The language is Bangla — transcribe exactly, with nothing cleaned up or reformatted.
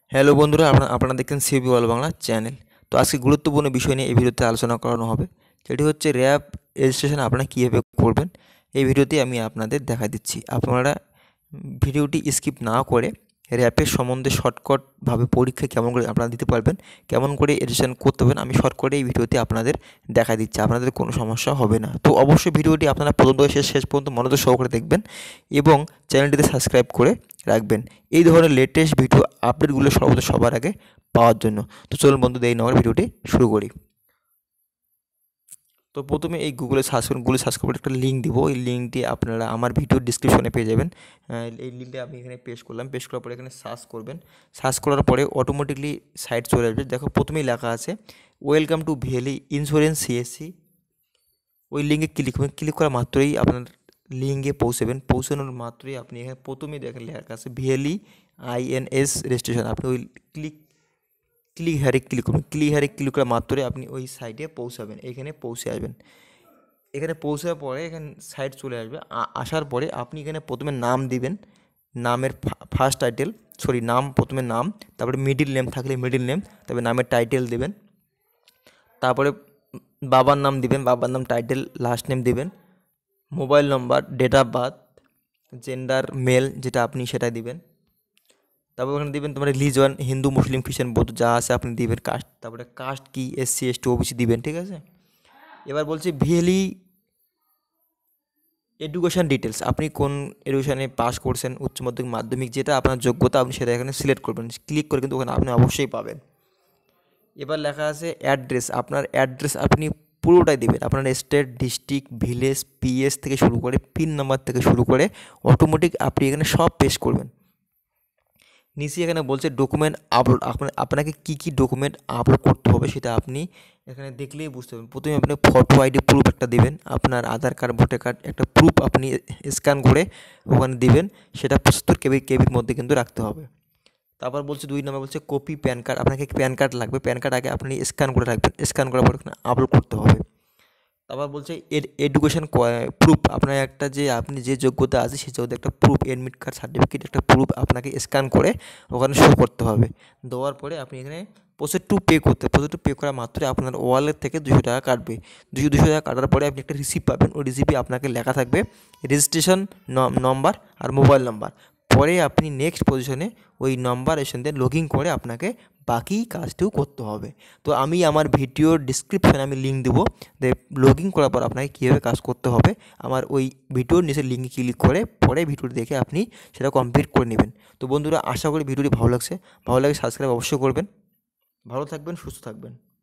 হ্যালো বন্ধুরা, আপনারা আপনারা দেখছেন সিবি অল বাংলা চ্যানেল। তো আজকে গুরুত্বপূর্ণ বিষয় নিয়ে এই ভিডিওতে আলোচনা করানো হবে, যেটি হচ্ছে র্যাব রেজিস্ট্রেশন আপনারা কীভাবে করবেন। এই ভিডিওতে আমি আপনাদের দেখা দিচ্ছি। আপনারা ভিডিওটি স্কিপ না করে র্যাপের সম্বন্ধে শর্টকাটভাবে পরীক্ষা কেমন করে আপনারা দিতে পারবেন, কেমন করে রেজিস্ট্রেশন করতে হবেন, আমি শর্টকাটে এই ভিডিওতে আপনাদের দেখা দিচ্ছি। আপনাদের কোনো সমস্যা হবে না। তো অবশ্যই ভিডিওটি আপনারা প্রথম থেকে শেষ শেষ পর্যন্ত মনোযোগ সহকারে দেখবেন এবং চ্যানেলটিতে সাবস্ক্রাইব করে রাখবেন এই ধরনের লেটেস্ট ভিডিও আপডেটগুলো সর্বদা সবার আগে পাওয়ার জন্য। তো চলুন বন্ধু, দেরি না করে ভিডিওটি শুরু করি। তো প্রথমে এই গুগলে সার্চ করুন, গুগলে সার্চ করে একটা লিঙ্ক দিব। এই লিঙ্কটি আপনারা আমার ভিডিও ডিসক্রিপশনে পেয়ে যাবেন। এই লিঙ্কটা আমি এখানে পেস্ট করলাম। পেস্ট করার পরে এখানে সার্চ করবেন। সার্চ করার পরে অটোমেটিকলি সাইট চলে আসবে। দেখো প্রথমেই লেখা আছে welcome to VLE insurance CSC. ওই লিঙ্কে ক্লিক করবেন। ক্লিক করা মাত্রই আপনার লিঙ্কে পৌঁছাবেন। পৌঁছানোর মাত্রই আপনি এখানে প্রথমেই দেখেন লেখা আছে ভিএলই আইএনএস রেজিস্ট্রেশন। আপনি ওই ক্লিক ক্লিক হারে ক্লিক করবেন। ক্লিক হারে ক্লিক করা মাত্রই আপনি ওই সাইটে পৌঁছাবেন। এখানে পৌঁছে আসবেন। এখানে পৌঁছার পরে এখানে সাইট চলে আসবে। আসার পরে আপনি এখানে প্রথমে নাম দিবেন। নামের ফার্স্ট টাইটেল সরি নাম প্রথমে নাম, তারপরে মিডিল নেম থাকলে মিডিল নেম, তারপরে নামের টাইটেল দেবেন। তারপরে বাবার নাম দিবেন, বাবার নাম টাইটেল, লাস্ট নেম দিবেন, mobile number, date of birth, gender male যেটা আপনি সেটা দিবেন। তারপর ওখানে দিবেন তোমার রিলিজন, হিন্দু মুসলিম খ্রিস্টান বৌদ্ধ যা আছে আপনি দিবেন। কাস্ট, তারপরে কাস্ট কি এসসি এসটি ওবিসি দিবেন, ঠিক আছে। এবার বলছে ভিএলই এডুকেশান ডিটেলস, আপনি কোন এডুকেশানে পাস করছেন, উচ্চ মাধ্যমিক মাধ্যমিক যেটা আপনার যোগ্যতা আপনি সেটা এখানে সিলেক্ট করবেন। ক্লিক করে কিন্তু ওখানে আপনি অবশ্যই পাবেন। এবার লেখা আছে অ্যাড্রেস, আপনার অ্যাড্রেস আপনি পুরোটাই দেবেন। আপনার স্টেট, ডিস্ট্রিক্ট, ভিলেজ, পিএস থেকে শুরু করে পিন নাম্বার থেকে শুরু করে অটোমেটিক আপনি এখানে সব পেস্ট করবেন। নিচে এখানে বলছে ডকুমেন্ট আপলোড, আপনার আপনাকে কী কী ডকুমেন্ট আপলোড করতে হবে সেটা আপনি এখানে দেখলেই বুঝতে পারবেন। প্রথমে আপনি ফটো আইডি প্রুফ একটা দিবেন, আপনার আধার কার্ড ভোটার কার্ড একটা প্রুফ আপনি স্ক্যান করে ওখানে দিবেন। সেটা পঁচাত্তর কেবি কেবির মধ্যে কিন্তু রাখতে হবে। তারপর বলছে দুই নম্বর বলছে কপি প্যান কার্ড, আপনাকে প্যান কার্ড লাগবে। প্যান কার্ড আগে আপনি স্ক্যান করে রাখবেন, স্ক্যান করার পর এখানে আপলোড করতে হবে। তারপর বলছে এর এডুকেশন প্রুফ, আপনার একটা যে আপনি যে যোগ্যতা আছে সেই যোগ্যতা একটা প্রুফ, এডমিট কার্ড সার্টিফিকেট একটা প্রুফ আপনাকে স্ক্যান করে ওখানে শো করতে হবে। দেওয়ার পরে আপনি এখানে প্রসেস টু পে করতে, প্রসেস টু পে করা মাত্রই আপনার ওয়ালেট থেকে দুশো টাকা কাটবে। দুশো দুশো টাকা কাটার পরে আপনি একটা রিসিপ্ট পাবেন। ওই রিসিপ্টে আপনাকে লেখা থাকবে রেজিস্ট্রেশন নম্বর আর মোবাইল নাম্বার। পরে আপনি নেক্সট পজিশনে ওই নাম্বার এর সঙ্গে লগ ইন করে আপনাকে বাকি কাজটিও করতে হবে। তো আমি আমার ভিডিওর ডিসক্রিপশানে আমি লিঙ্ক দেবো, লগ ইন করার পর আপনাকে কীভাবে কাজ করতে হবে আমার ওই ভিডিওর নিচে লিঙ্কে ক্লিক করে পরে ভিডিওটি দেখে আপনি সেটা কমপ্লিট করে নেবেন। তো বন্ধুরা, আশা করি ভিডিওটি ভালো লাগছে। ভালো লাগে সাবস্ক্রাইব অবশ্যই করবেন। ভালো থাকবেন, সুস্থ থাকবেন।